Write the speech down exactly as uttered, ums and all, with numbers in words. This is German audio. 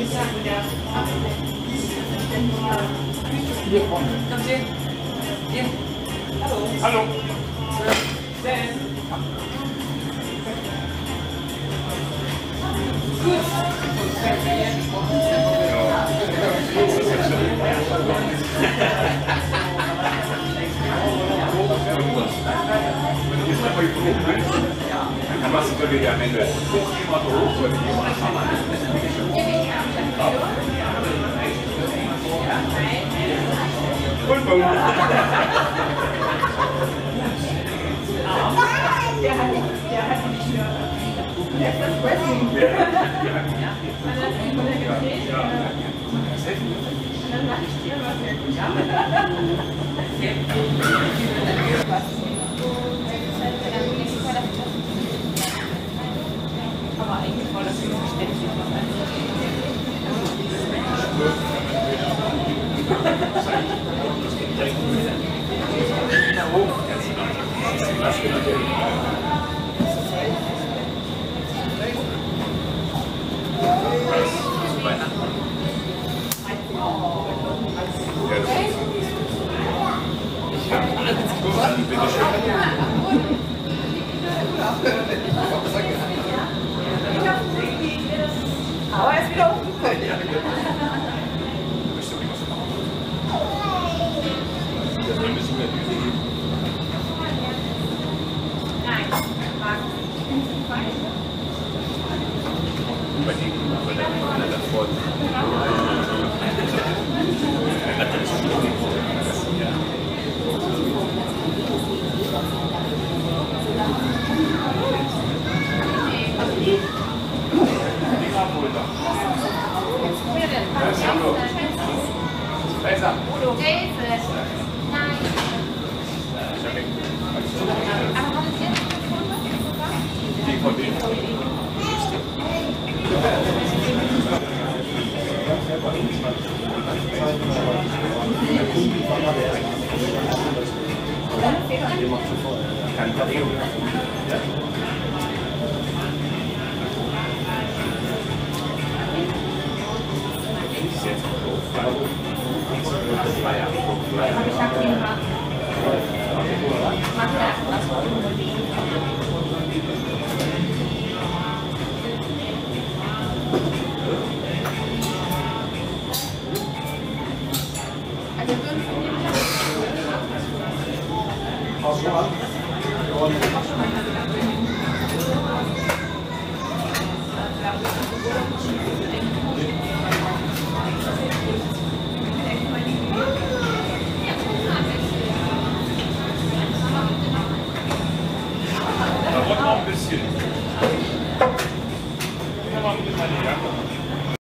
Hier vorne. Kommt ihr? Hier. Hallo. Hallo. Gut. Dann machst du so wie am Ende. Hoch, immer so hoch, so wie immer. Und bumm. Der hat nicht mehr. Das ist Wrestling. Ja. Man hat sich von der gedreht. Und dann mache ich dir was sehr gut. Aber eigentlich war das ständig noch ein. Aber er ist wieder hochgekommen. Nein, Besser. David. Nein. Aber war das jetzt Die von denen. Kann Verlegung. Ich hab ihn gemacht. Mach das. Also fünf Hast du an? Minuten.